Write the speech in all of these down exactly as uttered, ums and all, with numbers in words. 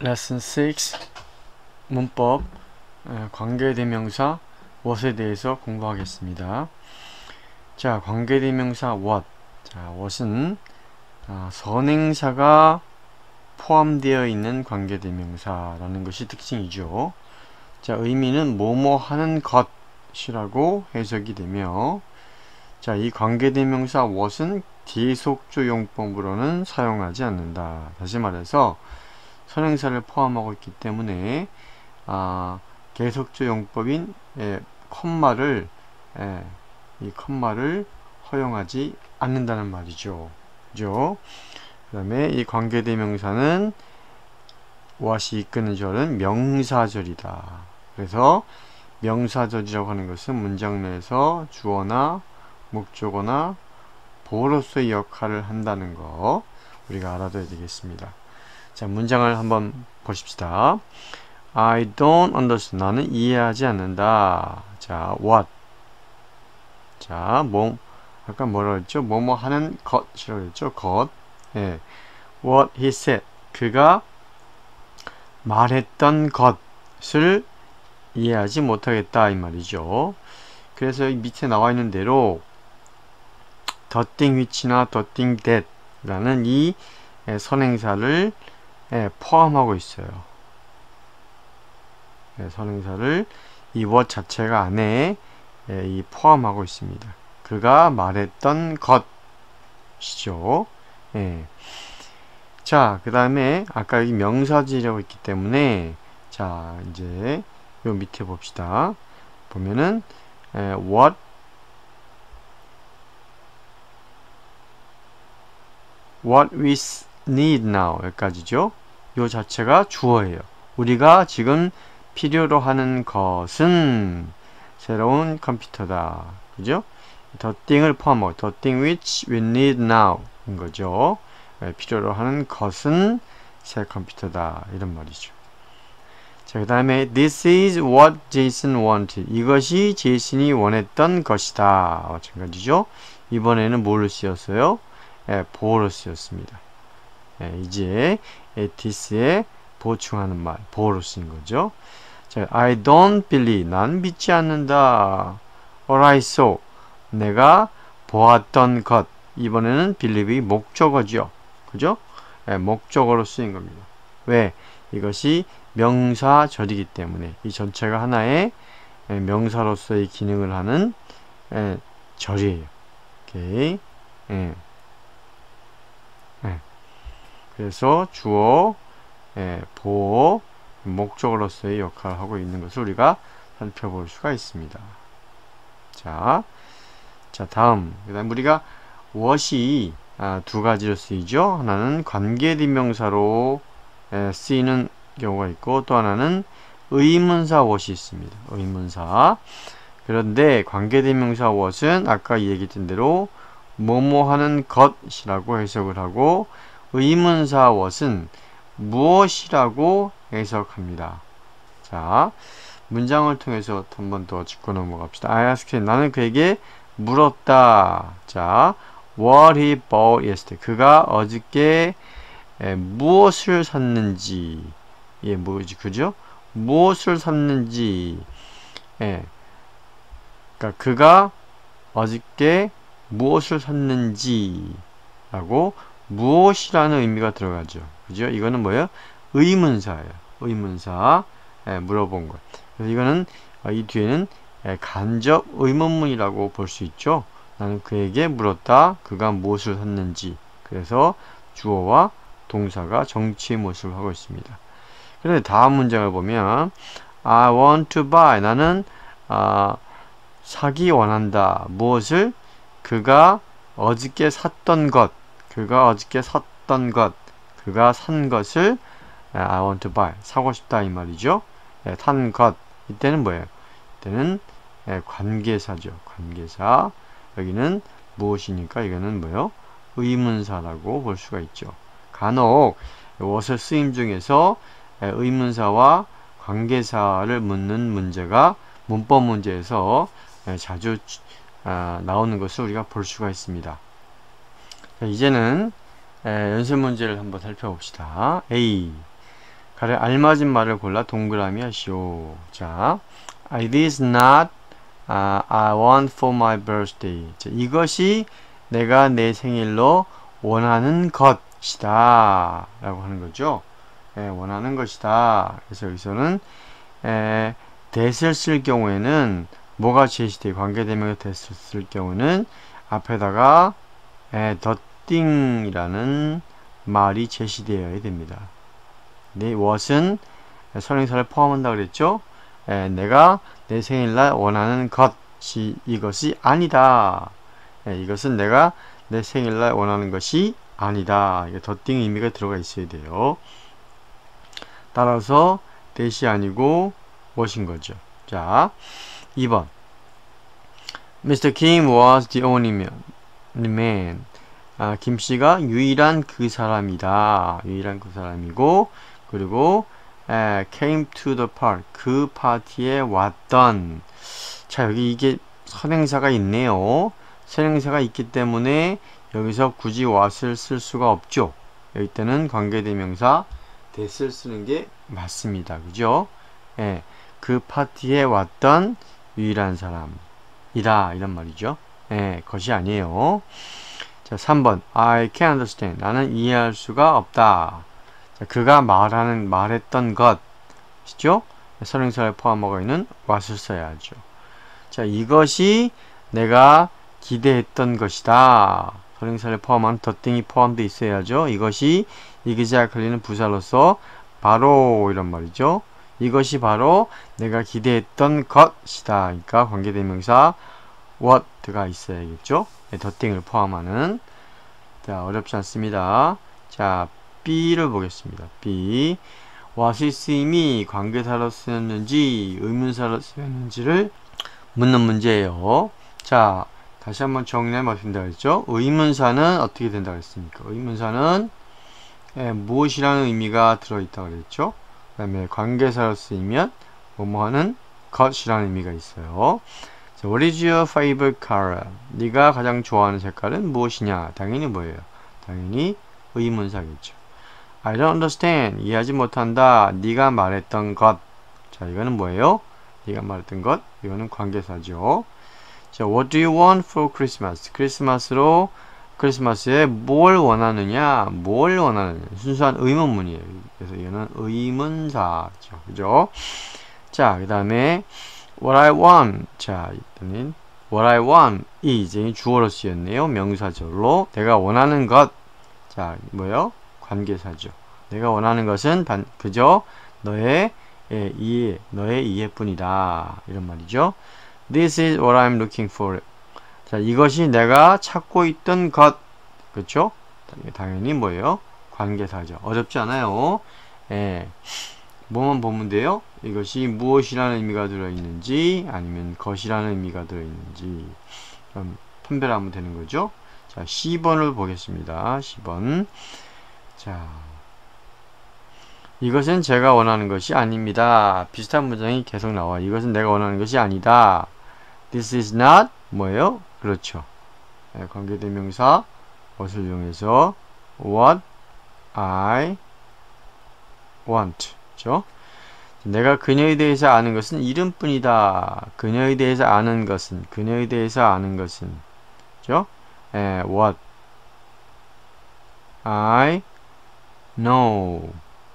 레슨 육 문법 관계대명사 what에 대해서 공부하겠습니다. 자, 관계대명사 what. 자, what은 아, 선행사가 포함되어 있는 관계대명사라는 것이 특징이죠. 자, 의미는 뭐뭐 하는 것이라고 해석이 되며, 자, 이 관계대명사 what은 계속조용법으로는 사용하지 않는다. 다시 말해서 선행사를 포함하고 있기 때문에 아, 계속조용법인 예, 컴마를 예, 이 컴마를 허용하지 않는다는 말이죠. 그죠? 그 다음에 이 관계대명사는 what이 이끄는 절은 명사절이다. 그래서 명사절이라고 하는 것은 문장 내에서 주어나 목적어나 보어로서의 역할을 한다는 거 우리가 알아둬야 되겠습니다. 자, 문장을 한번 보십시다. I don't understand. 나는 이해하지 않는다. 자, what. 자, 뭐, 아까 뭐라고 했죠? 뭐뭐 하는 것이라고 했죠? 것. 예. What he said. 그가 말했던 것을 이해하지 못하겠다. 이 말이죠. 그래서 이 밑에 나와 있는 대로 the thing which나 the thing that 라는 이 선행사를 예, 포함하고 있어요. 예, 선행사를 이 what 자체가 안에 예, 이 포함하고 있습니다. 그가 말했던 것이죠. 예. 자, 그 다음에 아까 이 명사지라고 했기 때문에 자, 이제 요 밑에 봅시다. 보면은 예, what what we need now 여기까지죠. 요 자체가 주어예요. 우리가 지금 필요로 하는 것은 새로운 컴퓨터다. 그죠? the thing을 포함하고 the thing which we need now 인 거죠. 네, 필요로 하는 것은 새 컴퓨터다. 이런 말이죠. 자, 그 다음에 this is what Jason wanted. 이것이 제이슨이 원했던 것이다. 마찬가지죠. 이번에는 뭘로 쓰였어요? 예, 보어로 쓰였습니다. 예, 이제 this에 보충하는 말, 보어로 쓰인 거죠. 자, I don't believe. 난 믿지 않는다. Or I saw. 내가 보았던 것. 이번에는 believe이 목적어죠. 그죠? 예, 목적어로 쓰인 겁니다. 왜? 이것이 명사절이기 때문에 이 전체가 하나의 예, 명사로서의 기능을 하는 예, 절이에요. 오케이. 예. 예. 그래서 주어, 예, 보어, 목적어로서의 역할을 하고 있는 것을 우리가 살펴볼 수가 있습니다. 자, 자 다음, 그다음 우리가 what이 아, 두 가지로 쓰이죠. 하나는 관계대명사로 예, 쓰이는 경우가 있고 또 하나는 의문사 what이 있습니다. 의문사. 그런데 관계대명사 what은 아까 얘기했던 대로 뭐뭐 하는 것이라고 해석을 하고 의문사 what은 무엇이라고 해석합니다. 자, 문장을 통해서 한 번 더 짚고 넘어갑시다. I asked him. 나는 그에게 물었다. 자, what he bought yesterday. 그가 어저께 에, 무엇을 샀는지. 예, 뭐지, 그죠? 무엇을 샀는지. 예. 그러니까 그가 어저께 무엇을 샀는지 라고 무엇이라는 의미가 들어가죠. 그죠? 이거는 뭐예요? 의문사예요. 의문사. 예, 물어본 것. 그래서 이거는 어, 이 뒤에는 예, 간접 의문문이라고 볼 수 있죠. 나는 그에게 물었다. 그가 무엇을 샀는지. 그래서 주어와 동사가 정치의 모습을 하고 있습니다. 그런데 다음 문장을 보면 I want to buy. 나는 아, 사기 원한다. 무엇을? 그가 어저께 샀던 것. 그가 어저께 샀던 것. 그가 산 것을 I want to buy. 사고 싶다 이 말이죠. 예, 산 것. 이때는 뭐예요? 이때는 예, 관계사죠. 관계사. 여기는 무엇이니까 이거는 뭐예요? 의문사라고 볼 수가 있죠. 간혹 what을 쓰임 중에서 예, 의문사와 관계사를 묻는 문제가 문법 문제에서 예, 자주 아, 나오는 것을 우리가 볼 수가 있습니다. 자, 이제는 에, 연습 문제를 한번 살펴봅시다. A. 가령 알맞은 말을 골라 동그라미 하시오. 자, it is not uh, I want for my birthday. 자, 이것이 내가 내 생일로 원하는 것이다 라고 하는 거죠. 예, 원하는 것이다. 그래서 여기서는 에, that을 쓸 경우에는 뭐가 제시돼? 관계대명사 that을 쓸 경우는 앞에다가 에, the thing이라는 말이 제시되어야 됩니다. 네, what은 선행사를 포함한다 그랬죠? 에, 내가 내 생일날 원하는 것이 이것이 아니다. 에, 이것은 내가 내 생일날 원하는 것이 아니다. 이게 the thing 의미가 들어가 있어야 돼요. 따라서 that이 아니고 what인 거죠. 자, 이 번. 미스터 Kim was the only man. 아, 김씨가 유일한 그 사람이다. 유일한 그 사람이고, 그리고 에, came to the park. 그 파티에 왔던. 자, 여기 이게 선행사가 있네요. 선행사가 있기 때문에 여기서 굳이 what을 쓸 수가 없죠. 여기 때는 관계대명사 that을 쓰는 게 맞습니다. 그죠? 예, 그 파티에 왔던 유일한 사람이다. 이런 말이죠. 예, 것이 아니에요. 자, 삼 번. I can't understand. 나는 이해할 수가 없다. 자, 그가 말하는, 말했던 것이죠? 선행사를 포함하고 있는 what을 써야죠. 자, 이것이 내가 기대했던 것이다. 선행사를 포함한 the thing이 포함되어 있어야죠. 이것이 exactly는 부사로서 바로 이런 말이죠. 이것이 바로 내가 기대했던 것이다. 그러니까 관계대명사 what가 있어야겠죠. the thing을 포함하는. 자, 어렵지 않습니다. 자, B를 보겠습니다. B. what이 쓰임이 관계사로 쓰였는지 의문사로 쓰였는지를 묻는 문제예요. 자, 다시 한번 정리해 말씀드린다 그랬죠. 의문사는 어떻게 된다고 했습니까? 의문사는 예, 무엇이라는 의미가 들어있다고 그랬죠. 그 다음에 관계사로 쓰이면 뭐뭐 하는 것이라는 의미가 있어요. 자, What is your favorite color? 네가 가장 좋아하는 색깔은 무엇이냐? 당연히 뭐예요? 당연히 의문사겠죠. I don't understand. 이해하지 못한다. 네가 말했던 것. 자, 이거는 뭐예요? 네가 말했던 것. 이거는 관계사죠. 자, What do you want for Christmas? 크리스마스로 크리스마스에 뭘 원하느냐? 뭘 원하느냐? 순수한 의문문이에요. 그래서 이거는 의문사죠. 그죠? 자, 그 다음에 What I want. 자, 이때는 What I want 이 이제 주어로 쓰였네요. 명사절로 내가 원하는 것. 자, 뭐예요? 관계사죠. 내가 원하는 것은 단, 그저 너의 예, 이해, 너의 이해뿐이다. 이런 말이죠. This is what I'm looking for. 자, 이것이 내가 찾고 있던 것. 그렇죠? 당연히 뭐예요? 관계사죠. 어렵지 않아요. 예. 뭐만 보면 돼요? 이것이 무엇이라는 의미가 들어있는지 아니면 것이라는 의미가 들어있는지 그럼 판별하면 되는 거죠. 자, 십 번을 보겠습니다. 십 번. 자, 이것은 제가 원하는 것이 아닙니다. 비슷한 문장이 계속 나와. 이것은 내가 원하는 것이 아니다. This is not 뭐예요? 그렇죠. 네, 관계대명사 what을 이용해서 what I want. 그렇죠? 내가 그녀에 대해서 아는 것은 이름뿐이다. 그녀에 대해서 아는 것은 그녀에 대해서 아는 것은 그렇죠? 네, what I know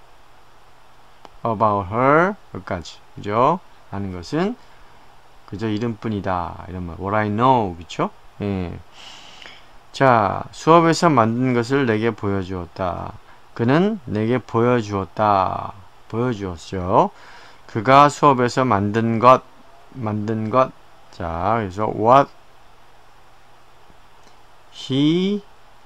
about her 여기까지. 그죠? 아는 것은 그저 이름뿐이다. 이런 말. What I know. 그쵸? 예. 자, 수업에서 만든 것을 내게 보여주었다. 그는 내게 보여주었다. 보여주었죠. 그가 수업에서 만든 것, 만든 것. 자, 그래서 what he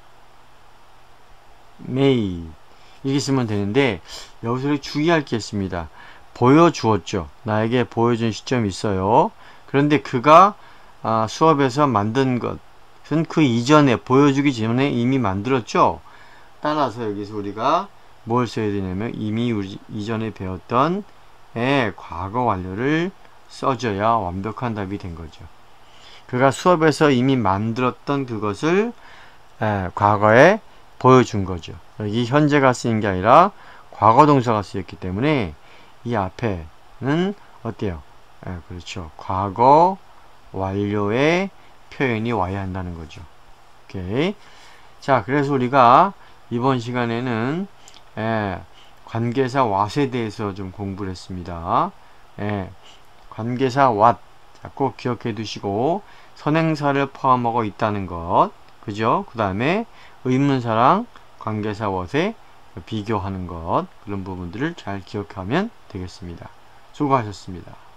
made. 이렇게 쓰면 되는데, 여기서 주의할 게 있습니다. 보여주었죠. 나에게 보여준 시점이 있어요. 그런데 그가 아, 수업에서 만든 것은 그 이전에 보여주기 전에 이미 만들었죠. 따라서 여기서 우리가 뭘 써야 되냐면 이미 우리 이전에 배웠던 의 과거 완료를 써줘야 완벽한 답이 된 거죠. 그가 수업에서 이미 만들었던 그것을 에, 과거에 보여준 거죠. 여기 현재가 쓰인 게 아니라 과거 동사가 쓰였기 때문에 이 앞에는 어때요? 예, 그렇죠. 과거 완료의 표현이 와야 한다는 거죠. 오케이. 자, 그래서 우리가 이번 시간에는 예, 관계사 what에 대해서 좀 공부를 했습니다. 예, 관계사 what 자, 꼭 기억해 두시고 선행사를 포함하고 있다는 것, 그죠? 그 다음에 의문사랑 관계사 what에 비교하는 것, 그런 부분들을 잘 기억하면 되겠습니다. 수고하셨습니다.